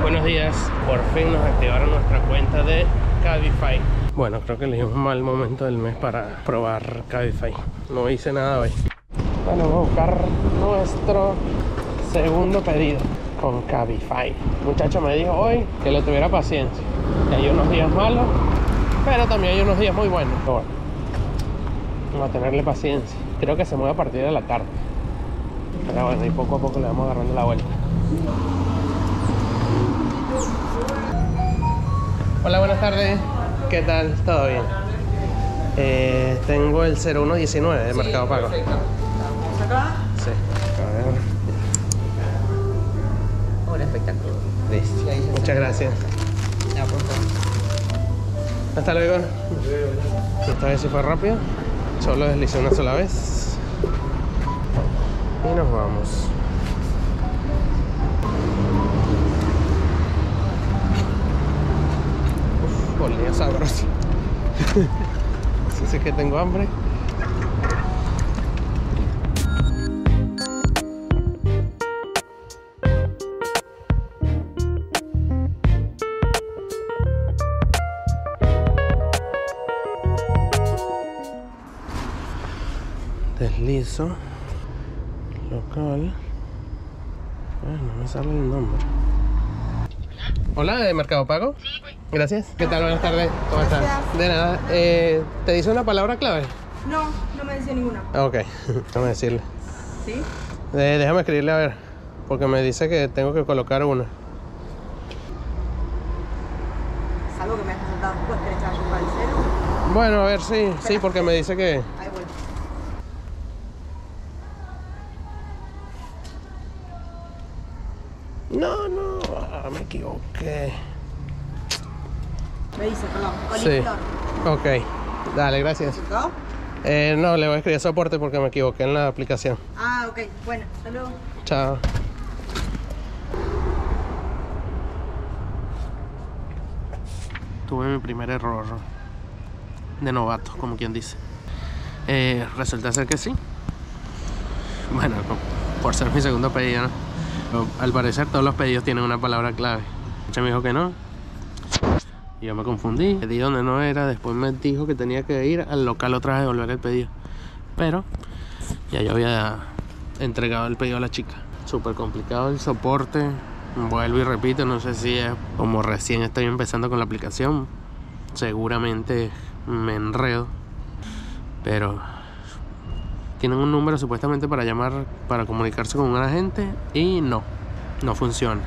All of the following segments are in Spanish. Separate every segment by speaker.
Speaker 1: Buenos días, por fin nos activaron nuestra cuenta de Cabify. Bueno, creo que elegí un mal momento del mes para probar Cabify. No hice nada hoy. Bueno, vamos a buscar nuestro segundo pedido con Cabify. El muchacho me dijo hoy que le tuviera paciencia, que hay unos días malos, pero también hay unos días muy buenos. Bueno, vamos a tenerle paciencia. Creo que se mueve a partir de la tarde, pero bueno, y poco a poco le vamos agarrando la vuelta. Hola, buenas tardes. ¿Qué tal? ¿Todo bien? Tengo el 0119 de Mercado Pago.
Speaker 2: Perfecto. ¿Vamos acá?
Speaker 1: Sí. A ver.
Speaker 2: Un espectáculo.
Speaker 1: Listo. Muchas gracias.
Speaker 2: Ya, por favor.
Speaker 1: Hasta luego. Esta vez sí fue rápido. Solo deslicé una sola vez. Y nos vamos. Olía sabroso. Así que tengo hambre. Deslizo. Local. No me sale el nombre. Hola, ¿de Mercado Pago? Sí, pues. Gracias. ¿Qué tal? Buenas tardes. ¿Cómo estás? De nada. ¿Te dice una palabra clave?
Speaker 3: No, no me dice ninguna.
Speaker 1: Ok, déjame decirle.
Speaker 3: ¿Sí?
Speaker 1: Déjame escribirle a ver, porque me dice que tengo que colocar una.
Speaker 3: Es algo que me has saltado. ¿Puedes echar un cero?
Speaker 1: Bueno, a ver, sí, porque me dice que...
Speaker 3: Ahí vuelvo.
Speaker 1: No, me equivoqué.
Speaker 3: Me dice, perdón,
Speaker 1: Sí.
Speaker 3: coliflor.
Speaker 1: Ok, dale, gracias.
Speaker 3: ¿Chico?
Speaker 1: No, le voy a escribir soporte porque me equivoqué en la aplicación.
Speaker 3: Ah, ok. Bueno, hasta luego.
Speaker 1: Chao. Tuve mi primer error de novato, como quien dice. Resulta ser que sí. Bueno, por ser mi segundo pedido, ¿no? Pero, al parecer todos los pedidos tienen una palabra clave. Ella me dijo que no. Y yo me confundí. Pedí donde no era. Después me dijo que tenía que ir al local otra vez a devolver el pedido. Pero ya yo había entregado el pedido a la chica. Súper complicado el soporte. Vuelvo y repito, no sé si es como recién estoy empezando con la aplicación. Seguramente me enredo. Pero tienen un número supuestamente para llamar, para comunicarse con un agente. Y no funciona.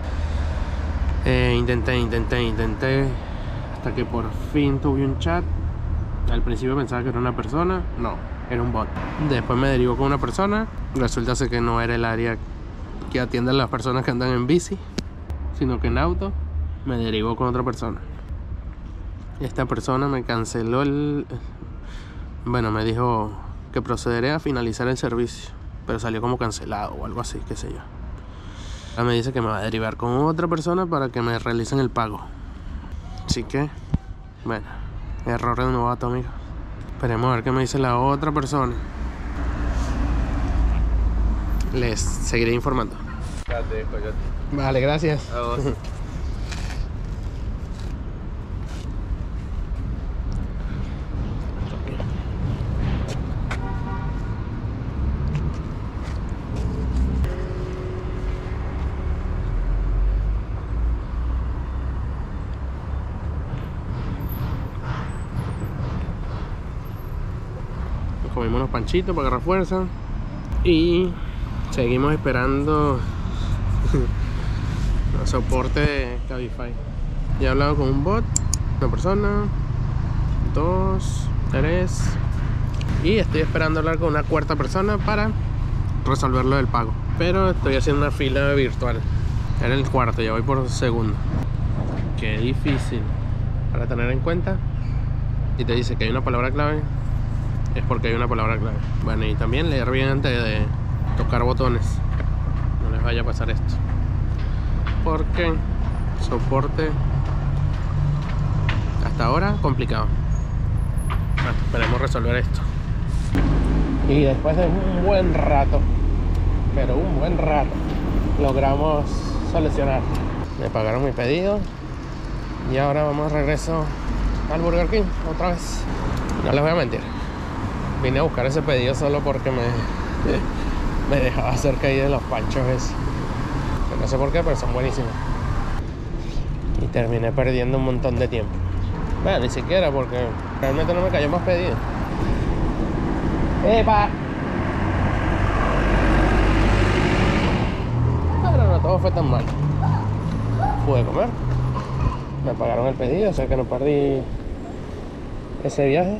Speaker 1: Intenté hasta que por fin tuve un chat. Al principio pensaba que era una persona, no, era un bot. Después me derivó con una persona. Resulta ser que no era el área que atiende a las personas que andan en bici, sino que en auto. Me derivó con otra persona. Esta persona me canceló bueno, me dijo que procederé a finalizar el servicio, pero salió como cancelado o algo así, qué sé yo. Me dice que me va a derivar con otra persona para que me realicen el pago. Así que, bueno, error de novato, amigo. Esperemos a ver qué me dice la otra persona. Les seguiré informando. Vale, gracias.
Speaker 4: A vos.
Speaker 1: Comimos unos panchitos para agarrar fuerza y seguimos esperando el soporte de Cabify. Ya he hablado con un bot, una persona, 2, 3 y estoy esperando hablar con una cuarta persona para resolver lo del pago, pero estoy haciendo una fila virtual. Era el cuarto, ya voy por segundo. Qué difícil para tener en cuenta. Y te dice que hay una palabra clave, es porque hay una palabra clave. Bueno, y también leer bien antes de tocar botones. No les vaya a pasar esto. Porque soporte hasta ahora complicado. Bueno, esperemos resolver esto. Y después de un buen rato, pero un buen rato, logramos solucionar. Me pagaron mi pedido. Y ahora vamos de regreso al Burger King otra vez. No les voy a mentir. Vine a buscar ese pedido solo porque me dejaba cerca ahí de los panchos esos. No sé por qué, pero son buenísimos. Y terminé perdiendo un montón de tiempo. Bueno, ni siquiera, porque realmente no me cayó más pedido. ¡Epa! Pero no todo fue tan mal. Pude comer. Me pagaron el pedido, o sea que no perdí ese viaje.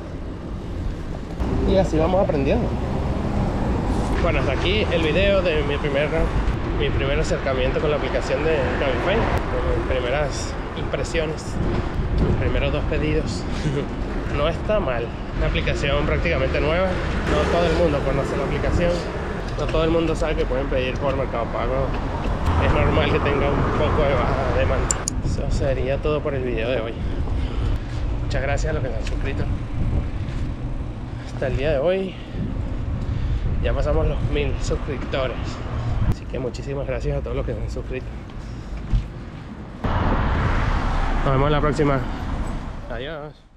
Speaker 1: Y así vamos aprendiendo. Bueno, hasta aquí el video de mi primer acercamiento con la aplicación de Cabify. Mis primeras impresiones, mis primeros 2 pedidos. No está mal, una aplicación prácticamente nueva. No todo el mundo conoce la aplicación, no todo el mundo sabe que pueden pedir por Mercado Pago. Es normal que tenga un poco de baja demanda. Eso sería todo por el video de hoy. Muchas gracias a los que se han suscrito hasta el día de hoy. Ya pasamos los 1000 suscriptores, así que muchísimas gracias a todos los que se han suscrito. Nos vemos en la próxima. Adiós.